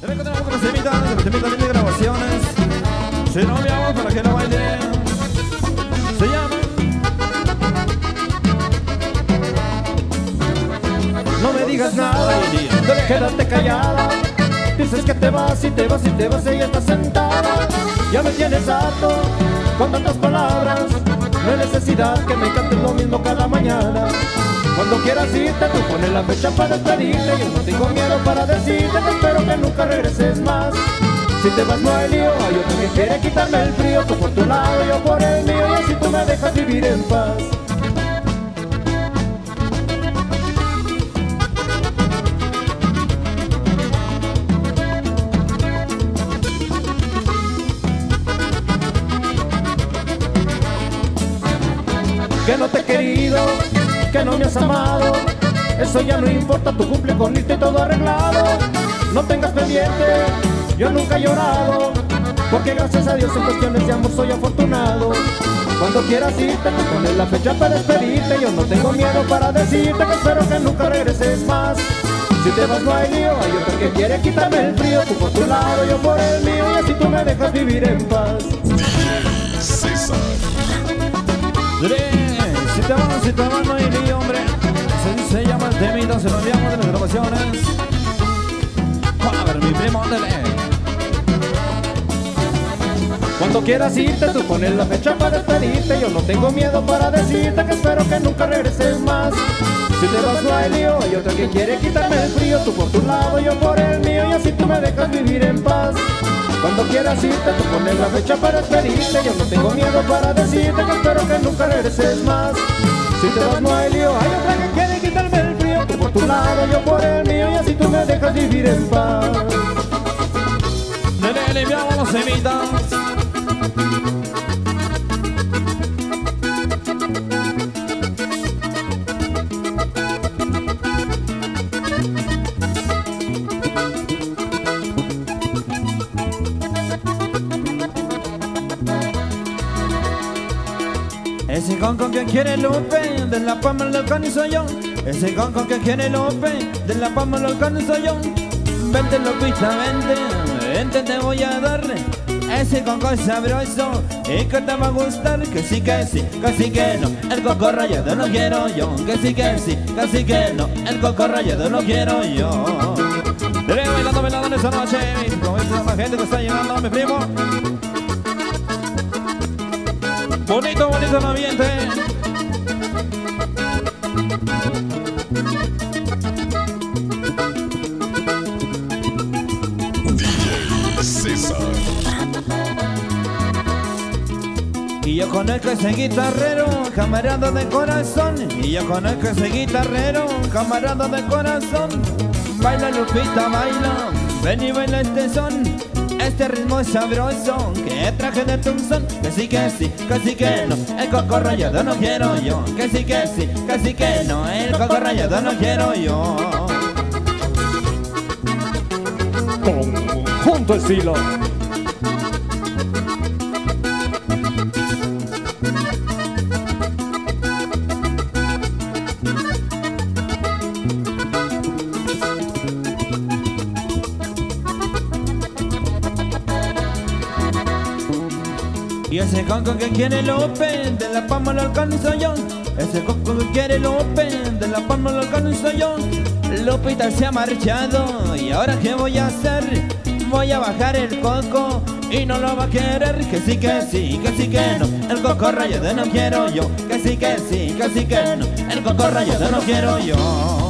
También continuamos con los temitas de grabaciones. Si no me amo para que lo baile. Se llama No me digas nada, quédate callada. Dices que te vas y te vas y te vas, ella está sentada. Ya me tienes harto con tantas palabras. No hay necesidad que me cantes lo mismo cada mañana. Cuando quieras irte, tú pones la fecha para despedirte. Yo no tengo miedo para decirte que espero que nunca regreses más. Si te vas no hay lío, hay otro que quiere quitarme el frío. Tú por tu lado, yo por el mío, y así tú me dejas vivir en paz. Que no te he querido, que no me has amado, eso ya no importa, tú cumple con irte y todo arreglado. No tengas pendiente, yo nunca he llorado, porque gracias a Dios en cuestiones de amor soy afortunado. Cuando quieras irte, tú pones la fecha para despedirte. Yo no tengo miedo para decirte que espero que nunca regreses más. Si te vas no hay lío, hay otro que quiere quitarme el frío. Tú por tu lado, yo por el mío, y así tú me dejas vivir en paz. DJ César. Si te vas no hay lío, hombre. Se llama el temita, se lo enviamos de las grabaciones. A ver, mi primo, ándale. Cuando quieras irte, tú pones la fecha para despedirte. Yo no tengo miedo para decirte que espero que nunca regreses más. Si te vas no hay lío, hay otro que quiere quitarme el frío. Tú por tu lado, yo por el mío, y así tú me dejas vivir en paz. Cuando quieras irte, tú pones la fecha para despedirte. Yo no tengo miedo para decirte que espero que nunca regreses más. Si te vas no hay lío, hay otra que quiere quitarme el frío. Tú por tu lado, yo por el mío, y así tú me dejas vivir en paz. Le enviamos los temitas. Ese conco que quiere Lupe, de La Palma lo organizo yo. Ese conco que quiere Lupe, de La Palma lo organizo yo. Vente Lupita, vente te voy a darle. Ese conco es sabroso y que te va a gustar. Que sí, que no, el coco rallado no quiero yo. Que sí, que no, el coco rallado no quiero yo. Te bailando en esta noche, con esta gente que está llegando, mi primo. Bonito el ambiente. DJ César. Y yo conozco ese guitarrero, camarada de corazón. Y yo conozco ese guitarrero, camarada de corazón. Baila Lupita, baila, ven y baila este son. Este ritmo es sabroso que traje de Tucson. Que sí, que no, el coco rallado no quiero yo. Que sí, que no, el coco rallado no quiero yo. Conjunto Estilo. Y ese conco que quiere Lupe, de La Palma lo alcanzo yo. Ese conco que quiere Lupe, de La Palma lo alcanzo yo. Lupita se ha marchado, ¿y ahora qué voy a hacer? Voy a bajar el coco y no lo va a querer. Que sí, que no, el coco rallado no quiero yo. Que sí, que no, el coco rallado no quiero yo.